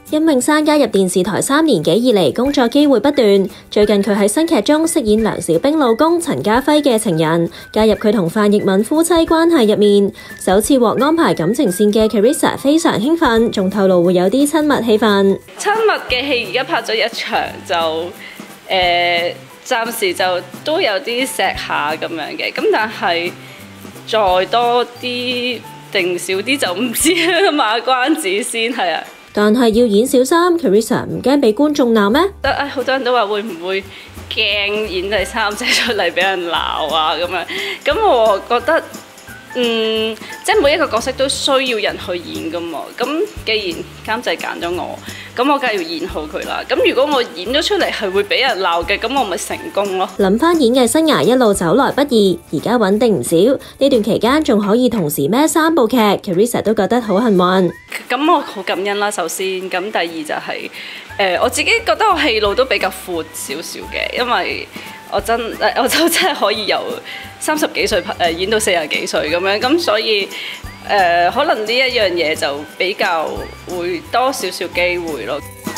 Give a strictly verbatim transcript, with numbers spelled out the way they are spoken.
甄詠珊加入電視台三年幾以嚟，工作機會不斷。最近佢喺新劇中飾演梁小冰老公陳家輝嘅情人，加入佢同范逸敏夫妻關係入面。首次獲安排感情線嘅 Carissa 非常興奮，仲透露會有啲親密戲份。 親密嘅戲而家拍咗一場就誒、呃，暫時就都有啲錫下咁樣嘅，咁但係再多啲定少啲就唔知啦，馬關子先係啊。 但係要演小三 ，Carissa 唔驚俾觀眾鬧咩？ 得啊，好多人都話會唔會驚演第三者出嚟俾人鬧啊咁樣，咁我覺得嗯，即係每一個角色都需要人去演噶嘛。咁既然監製揀咗我，咁我梗係要演好佢啦。咁如果我演咗出嚟係會俾人鬧嘅，咁我咪成功咯。 諗翻演藝生涯一路走來不易，而家穩定唔少。呢段期間仲可以同時孭三部劇 ，Carissa 都覺得好幸運。 咁我好感恩啦，首先，咁第二就係、是、誒、呃、我自己覺得我戲路都比較闊少少嘅，因為我真誒我就真係可以由三十幾歲誒演到四十幾歲咁樣，咁所以誒、呃、可能呢一樣嘢就比較會多少少機會咯。